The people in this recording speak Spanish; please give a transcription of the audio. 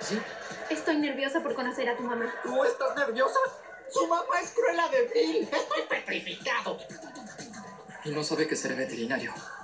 ¿Sí? Estoy nerviosa por conocer a tu mamá. ¿Tú estás nerviosa? ¡Su mamá es Cruella de Vil! ¡Estoy petrificado! Y no sabe que seré veterinario.